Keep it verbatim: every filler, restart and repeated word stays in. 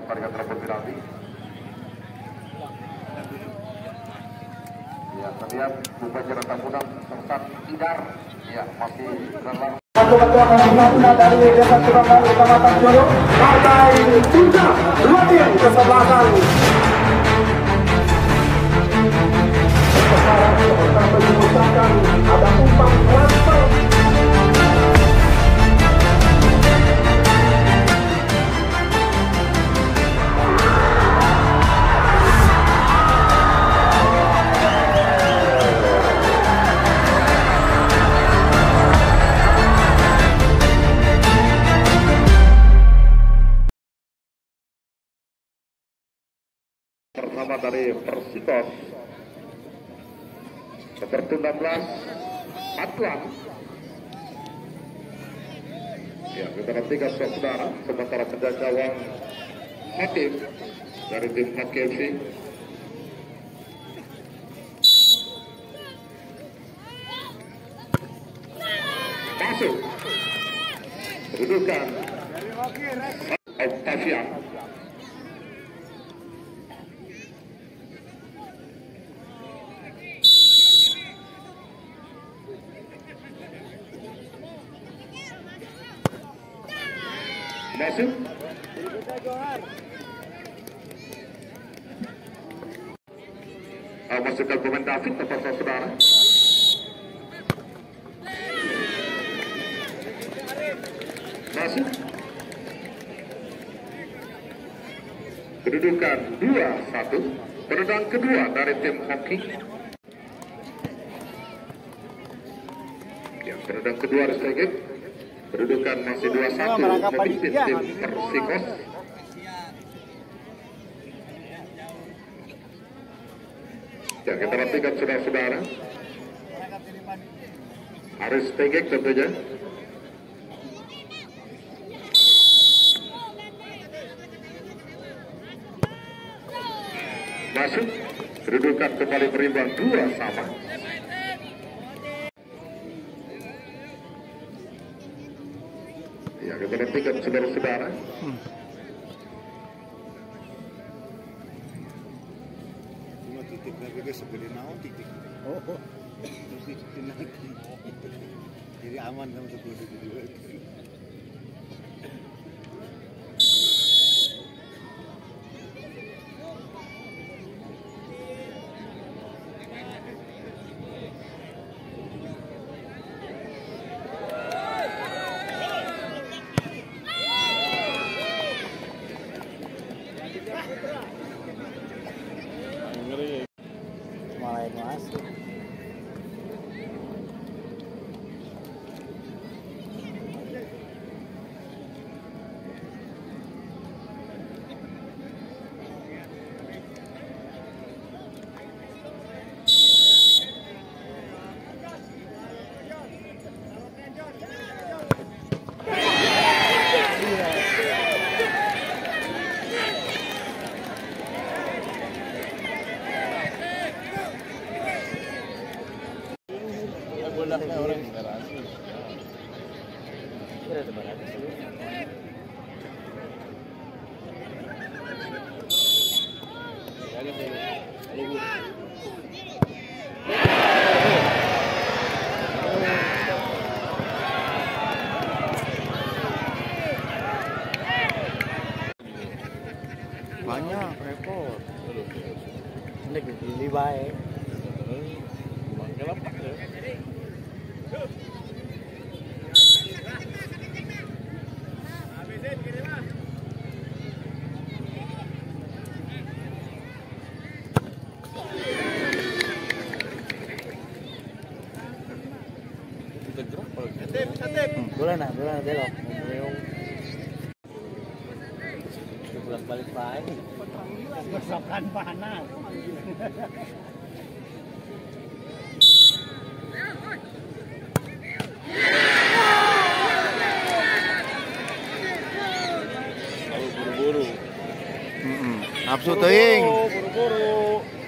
pertandingan terlalu penalti. Ya, terlihat Upacara Tambunan serta Tidar ya masih berlangsung. Ketua Karantina dari Desa Surabaya Kecamatan Jolo, partai tiga dua tim kesebelasan. Sekarang kita menyusulkan ada umpan transfer. Pertama dari Persikos seperti enam belas Atlan. Ya, kita nantikan saudara sementara penjaga gawang Hakim dari tim Hakim F C. Masuk kedudukan Octavian. Masuk oh, masukkan pemain David tepat saudara. Masuk kedudukan dua satu. Penendang kedua dari tim hoki. Ya, penendang kedua Restegit. Kedudukan masih dua satu memimpin tim Persikos. Ya, kita nantikan saudara-saudara. Aris Tegek tentunya. Masuk, kedudukan kembali berimbang dua sama. Ya, kita nantikan saudara-saudara. Hmm. Cuma titik lagi ke sebelah naon titik. Oh, oh. Terus titik lagi. Jadi aman sama sebelah itu juga. Mulai masuk. Bolaknya orang generasi. Kira teman ada sih. Banyak repot. Ini gini baik. Mangkelapak ya. Boleh nak, boleh nak belok. Pulang balik pagi. Besokan panas. Buru-buru. Nafsu teuing. Buru-buru.